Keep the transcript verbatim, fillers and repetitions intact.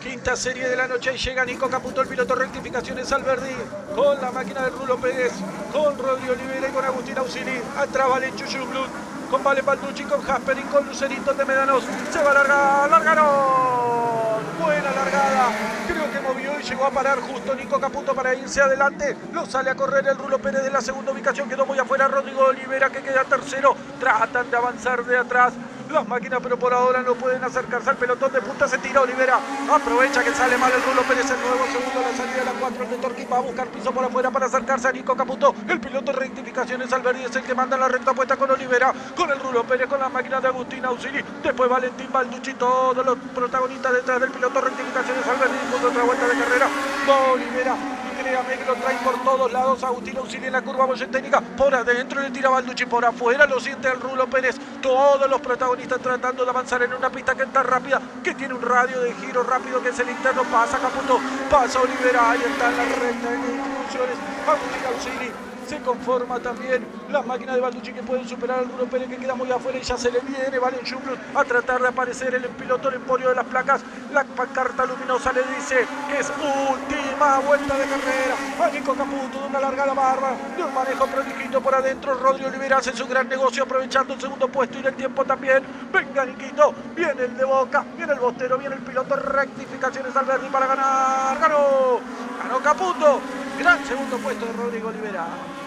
Quinta serie de la noche y llega Nico Caputo, el piloto rectificaciones Alberdi, con la máquina de Rulo Pérez, con Rodri Olivera y con Agustín Auxili. Atrás Valen Chuchublut, con Vale Balducci, con Jasper y con Lucerito de Medanos. Se va a largar, largaron. Buena largada. Creo que movió y llegó a parar justo Nico Caputo para irse adelante. Lo sale a correr el Rulo Pérez de la segunda ubicación. Quedó muy afuera Rodrigo Olivera, que queda tercero. Tratan de avanzar de atrás las máquinas, pero por ahora no pueden acercarse al pelotón de punta. Se tira Olivera, aprovecha que sale mal el Rulo Pérez, el nuevo segundo a la salida de la cuatro, el de Torqui va a buscar piso por afuera para acercarse a Nico Caputo. El piloto de rectificaciones Alberdi es el que manda la recta puesta con Olivera, con el Rulo Pérez, con la máquina de Agustín Auxili, después Valentín Balducci, todos los protagonistas detrás del piloto de rectificaciones Alberdi, con otra vuelta de carrera, va Olivera. Créame que lo traen por todos lados. Agustín Auxili en la curva técnica. Por adentro le tira Balducci, por afuera lo siente el Rulo Pérez. Todos los protagonistas tratando de avanzar en una pista que está rápida, que tiene un radio de giro rápido, que es el interno. Pasa Caputo, pasa Olivera. Ahí está en la recta de instrucciones. Agustín Auxili. Se conforma también la máquina de Balducci, que pueden superar al Rulo Pérez, que queda muy afuera y ya se le viene Valen Chuchublut a tratar de aparecer el piloto del emporio de las placas. La pancarta luminosa le dice que es última vuelta de carrera. A Nico Caputo de una largada barba, de un manejo prodigito por adentro. Rodri Olivera hace su gran negocio aprovechando el segundo puesto y el tiempo también. Venga Niquito, viene el de Boca, viene el bostero, viene el piloto. Rectificaciones Alberdi para ganar. Ganó, ganó Caputo. Gran segundo puesto de Rodrigo Olivera.